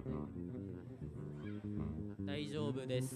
大丈夫です。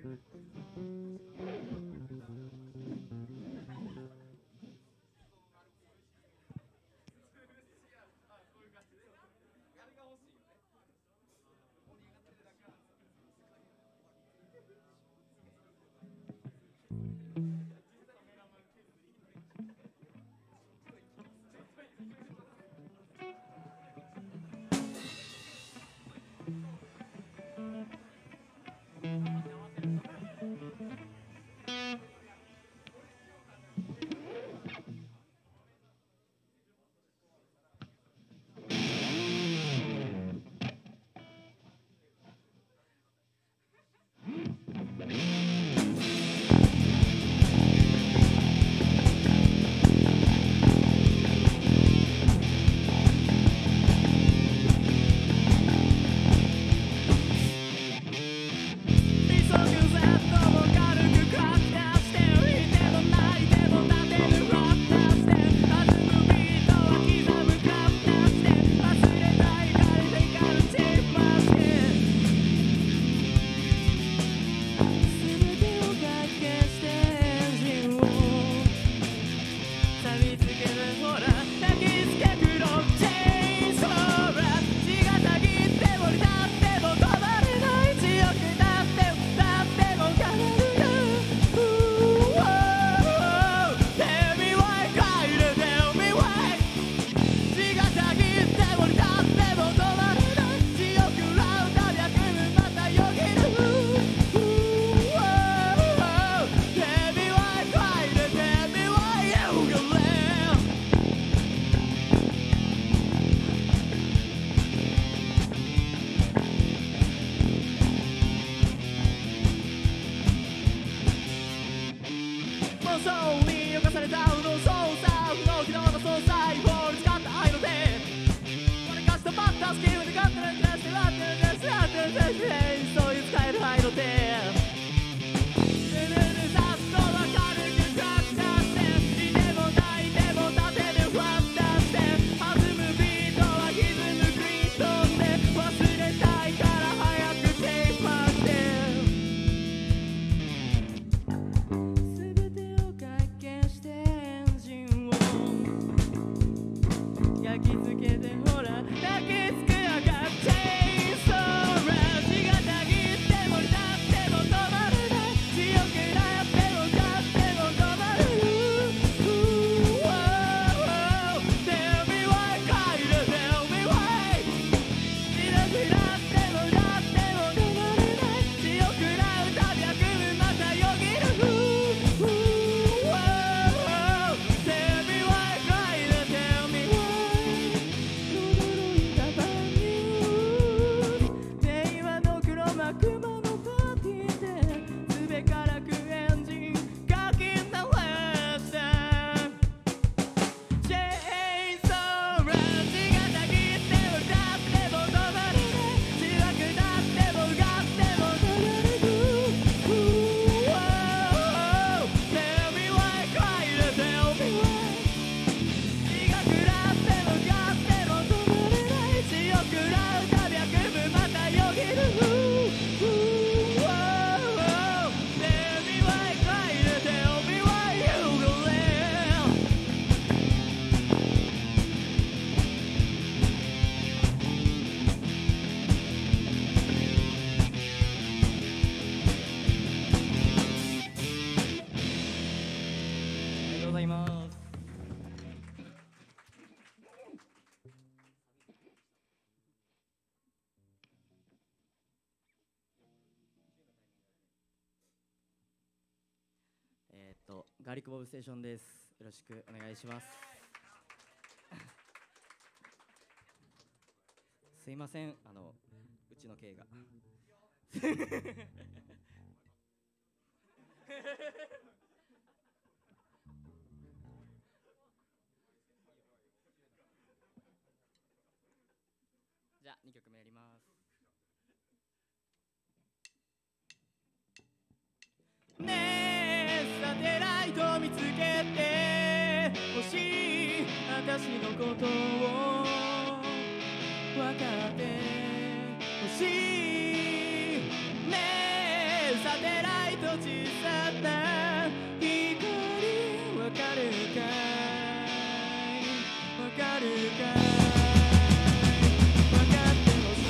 ガーリックボブステーションです。よろしくお願いします。すいません、うちのKがじゃあ2曲目やります。ねえサテライト見つけてほしい、私のことを分かってほかるかいわかってほし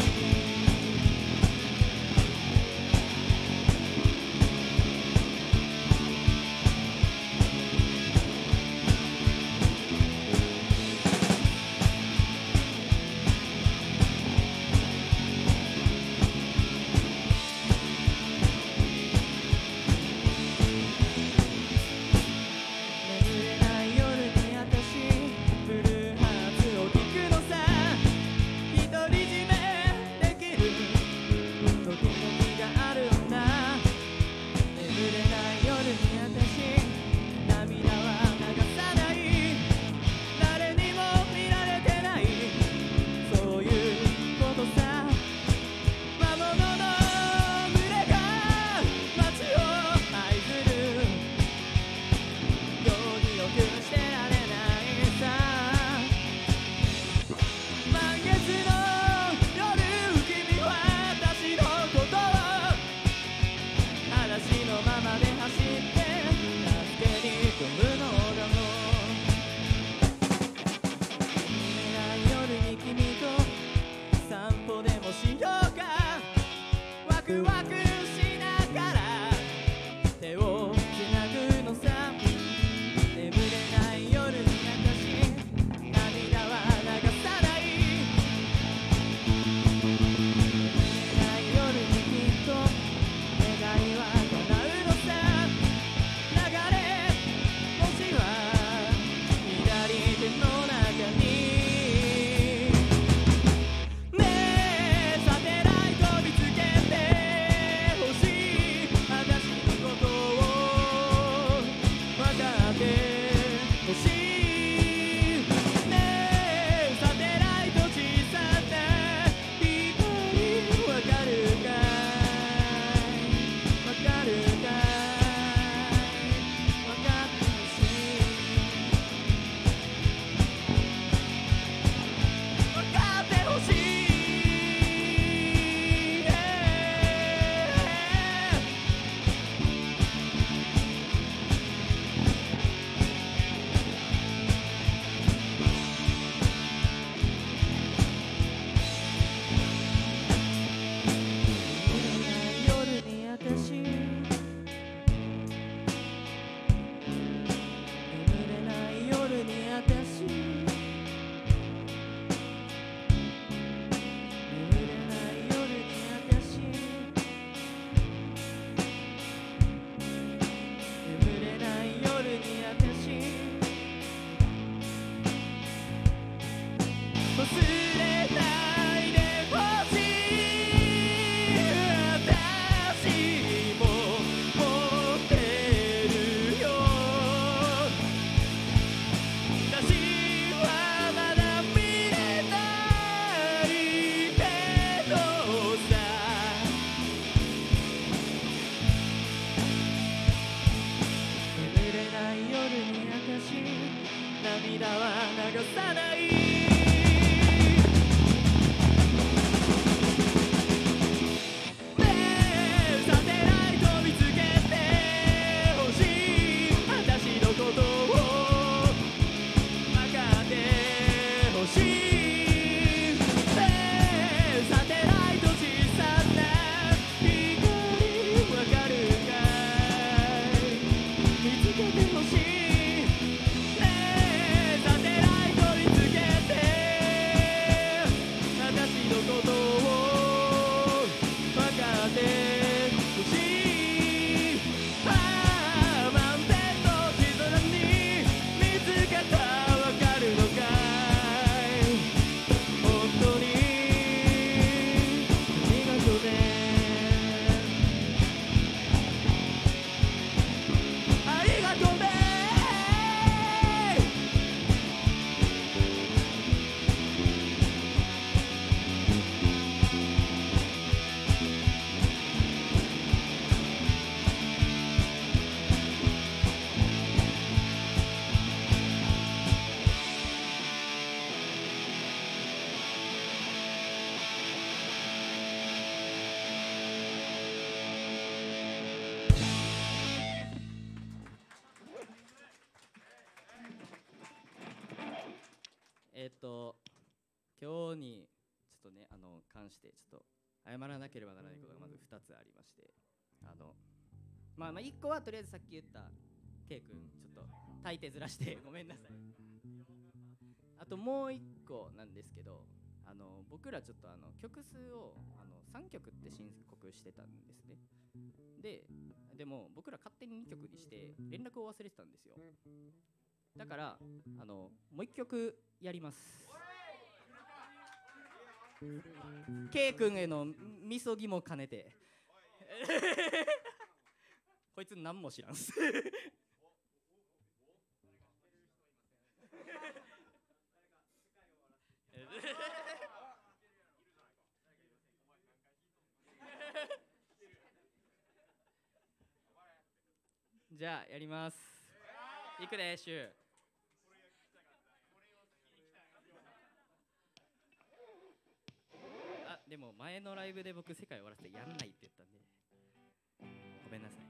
眠れない夜にあたしブルーハーツを聞くのさ独り占めできる時々があるんだ眠れない夜にあたし涙は流さない誰にも見られてないそういうことさ魔物の群れが街を愛するようによくしてられないさ満月の夜君は私のことを嵐のままで走って助けに来るのだろう眠れない夜に君と散歩でもしようかワクワクしながら手をつなぐのさ眠れない夜に私涙は流さない眠れない夜にきっと願いは叶うのさ流れ星は左手の中にねえサテライト見つけてほしい私のことを分かってほしいねえサテライト小さな光分かるかい分かるかい分かってほしい分かってほしい夜にあたし眠れない夜にあたし眠れない夜にあたし眠れない夜にあたし忘れないでほしい私も持ってるよ私はまだ見れないけどさ眠れない夜に私涙は流さないねえサテライト見つけてほしい私のことを分かってほしいねえサテライト小さな光分かるかい見つけてほしいねえサテライト見つけて今日にちょっとね関してちょっと謝らなければならないことがまず2つありまして、まあ1個はとりあえずさっき言った K 君ちょっと大抵ずらしてごめんなさい。あともう1個なんですけど、僕らちょっと曲数を3曲って申告してたんですね。でも僕ら勝手に2曲にして連絡を忘れてたんですよ。だからもう1曲やります。K 君へのみそぎも兼ねてこいつ何も知らんすじゃあやります。いくでしゅ。あ、でも前のライブで僕世界終わらせてやんないって言ったんでごめんなさい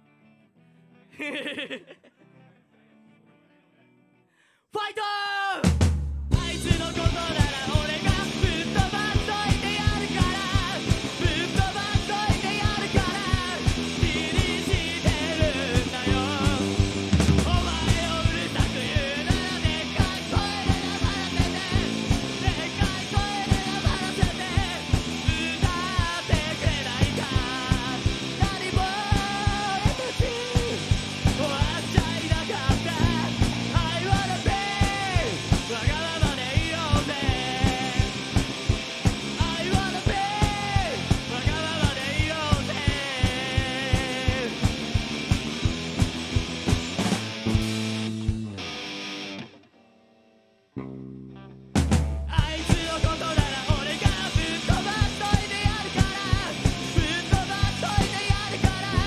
ファイトー！あいつのことなら俺がぶっ飛ばしといてやるから、ぶっ飛ばしといてやるから、気にしてるんだよ。お前をうるさく言うならでっかい声で黙らせて、でっかい声で黙らせて歌ってくれないか。何も俺たち終わっちゃいなかった。I wanna be わがままでいようぜ。I wanna be わがままでいようぜ。あいつのことなら俺がぶっ飛ばしといてやるから、ぶっ飛ばしといてやるから、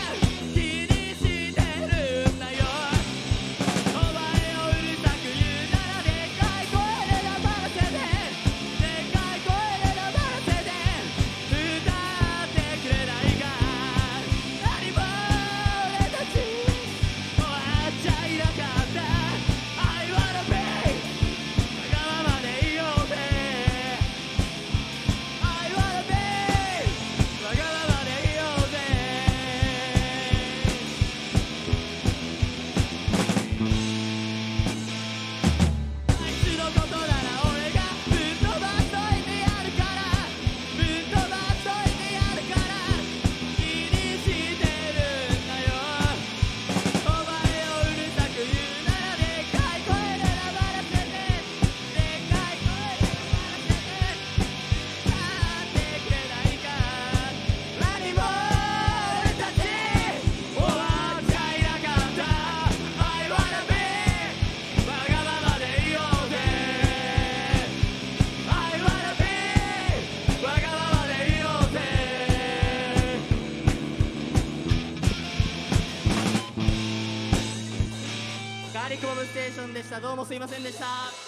気にしてるんだよ。お前をうるさく言うならでっかい声で黙らせて、でっかい声で黙らせて歌ってくれないか。何も俺たち終わっちゃいなかった。I wanna be わがままでいようぜ。I wanna be わがままでいようぜ。あいつのことなら俺がぶっ飛ばしといてやるから、ぶっ飛ばしといてやるから、気にしてるんだよ。お前をうるさく言うならでっかい声で黙らせて、でっかい声で黙らせて歌ってくれないか。何も俺たち終わっちゃいなかった。I wanna be わがままでいようぜ。I wanna be わがままでいようぜ。ガーリックボムステーションでした。どうもすいませんでした。